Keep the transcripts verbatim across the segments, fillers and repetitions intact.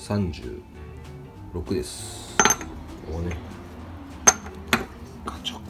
さんじゅうろくです。こうね、ガチャ。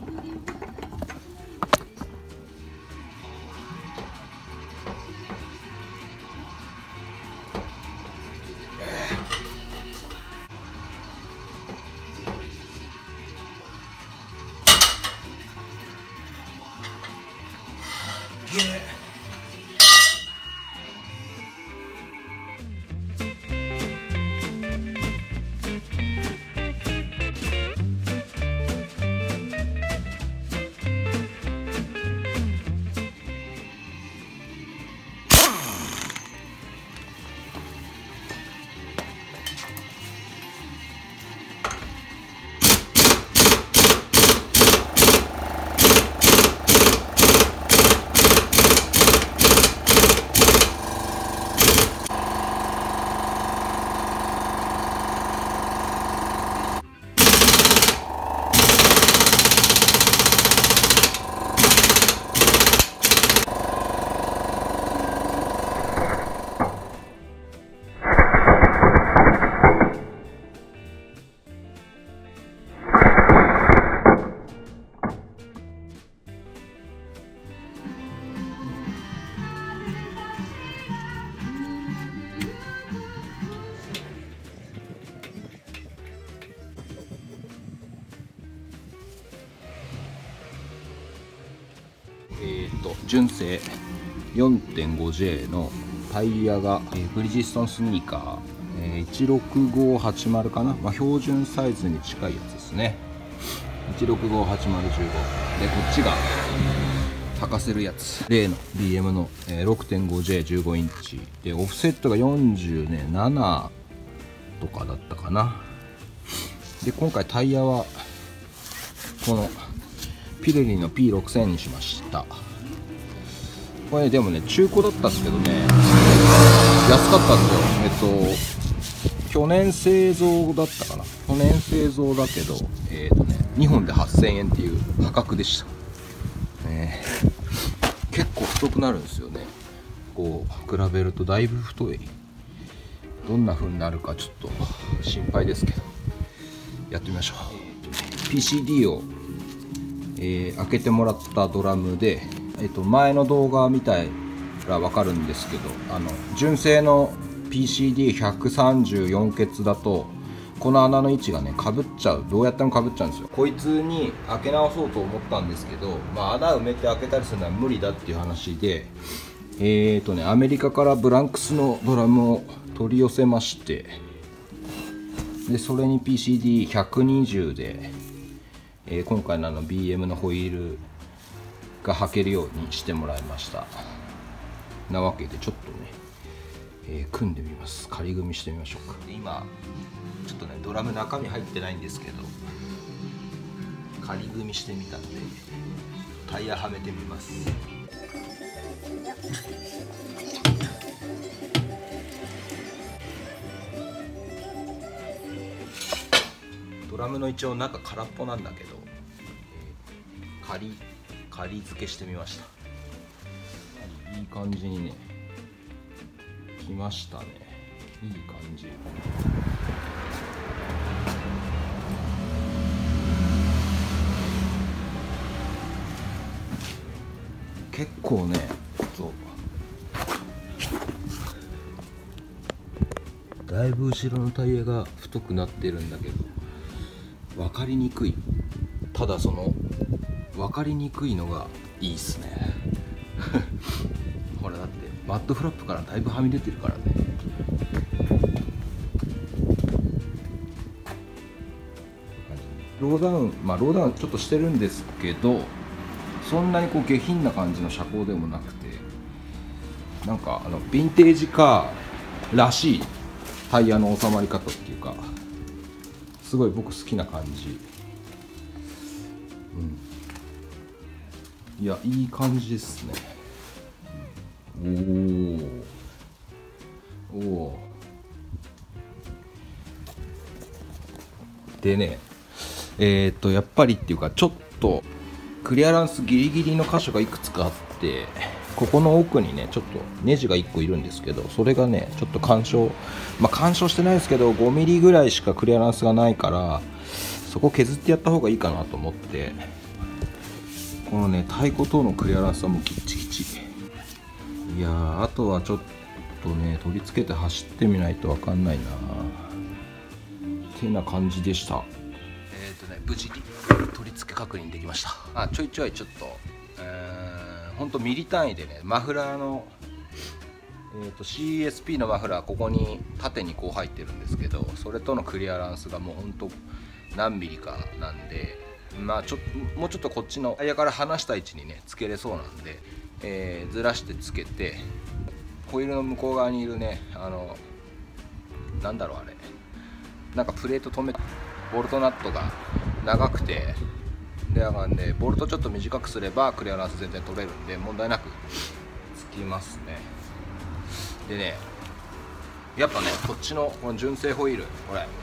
えー、と純正 よんてんごジェー のタイヤが、えー、ブリヂストンスニーカー、えー、いちろくごはちまるかな、まあ、標準サイズに近いやつですね。いちろくごはちまるいちごで、こっちが履かせるやつ、例の ビーエム の、えー、ろくてんごジェーじゅうごインチで、オフセットがよんじゅうななとかだったかな。で今回タイヤはこのピレリの ピーろくせん にしました。これ、ね、でもね中古だったんですけどね、安かったんですよ。えっと去年製造だったかな、去年製造だけど、えーとね、にほんではっせんえんっていう破格でした、ね、結構太くなるんですよね。こう比べるとだいぶ太い。どんな風になるかちょっと心配ですけど、やってみましょう。 ピーシーディー をえー、開けてもらったドラムで、えー、と前の動画見たら分かるんですけど、あの純正の ピーシーディーひゃくさんじゅうよん ケツだとこの穴の位置がねかぶっちゃう。どうやってもかぶっちゃうんですよ。こいつに開け直そうと思ったんですけど、まあ、穴埋めて開けたりするのは無理だっていう話で、えーとねアメリカからブランクスのドラムを取り寄せまして、でそれに ピーシーディーひゃくにじゅう でえー、今回のあの ビーエム のホイールが履けるようにしてもらいました。なわけでちょっとね、えー、組んでみます。仮組みしてみましょうか。今ちょっとねドラム中身入ってないんですけど、仮組みしてみたのでタイヤはめてみます。ドラムの一応中空っぽなんだけど、えー、仮仮付けしてみました。いい感じにねきましたね。いい感じ。結構ねそうだいぶ後ろのタイヤが太くなってるんだけど分かりにくい。ただその分かりにくいのがいいっすねほらだってマットフラップからだいぶはみ出てるからね。ローダウンまあローダウンちょっとしてるんですけど、そんなにこう下品な感じの車高でもなくて、なんかあのヴィンテージカーらしいタイヤの収まり方っていうか、すごい僕好きな感じ。うん、いやいい感じですね。おおおでね、えー、っとやっぱりっていうかちょっとクリアランスギリギリの箇所がいくつかあって、 ここの奥にねちょっとネジがいっこいるんですけど、それがねちょっと干渉、まあ干渉してないですけどごミリぐらいしかクリアランスがないから、そこ削ってやった方がいいかなと思って、このね太鼓等のクリアランスはもうキッチキチ。いやー、あとはちょっとね取り付けて走ってみないと分かんないなってな感じでした。えっとね無事に取り付け確認できました。あ、ちょいちょいちょっと、えー、ほんとミリ単位でねマフラーの、えー、と シーエスピー のマフラーここに縦にこう入ってるんですけど、それとのクリアランスがもうほんと何ミリかなんで、まあちょもうちょっとこっちのタイヤから離した位置にねつけれそうなんで、えー、ずらしてつけて、ホイールの向こう側にいるね、あのなんだろうあれ、なんかプレート止めボルトナットが長くて、でだからねボルトちょっと短くすればクリアランス全然取れるんで問題なくつきますね。でねやっぱねこっちのこの純正ホイール、これ、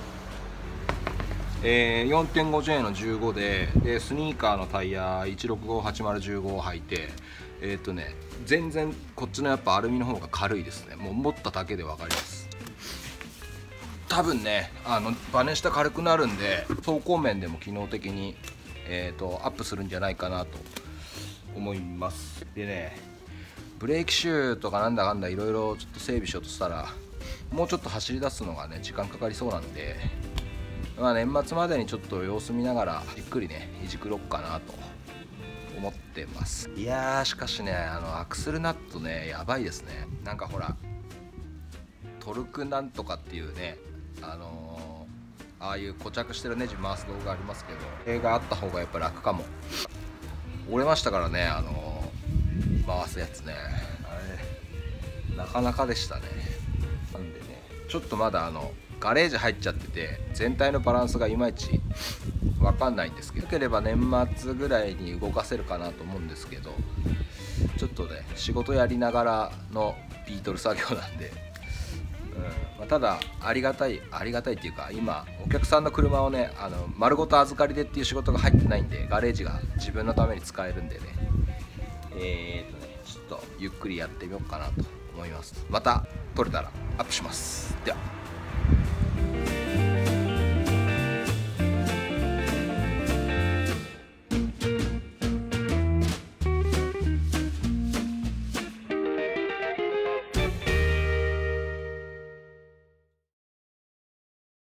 えー、よんてんごジェー のじゅうごで、でスニーカーのタイヤいちろくごはちまるいちごを履いて、えーっとね全然こっちのやっぱアルミの方が軽いですね。もう持っただけで分かります。多分ねあのバネ下軽くなるんで走行面でも機能的に、えー、とアップするんじゃないかなと思います。でねブレーキシューとかなんだかんだいろいろちょっと整備しようとしたらもうちょっと走り出すのがね時間かかりそうなんで、まあ、年末までにちょっと様子見ながらじっくりねいじくろっかなと思ってます。いやーしかしねあのアクセルナットねやばいですね。なんかほらトルクなんとかっていうね、あのー、ああいう固着してるネジ回す動画ありますけど、映画あった方がやっぱ楽かも。折れましたからね、あのー、回すやつね、あれなかなかでしたね。なんでねちょっとまだあのガレージ入っちゃってて全体のバランスがいまいち分かんないんですけど、よければ年末ぐらいに動かせるかなと思うんですけど、ちょっとね仕事やりながらのビートル作業なんで、うんまあ、ただありがたいありがたいっていうか、今お客さんの車をねあの丸ごと預かりでっていう仕事が入ってないんで、ガレージが自分のために使えるんでね、えーとねちょっとゆっくりやってみようかなと思います。また撮れたらアップします。では。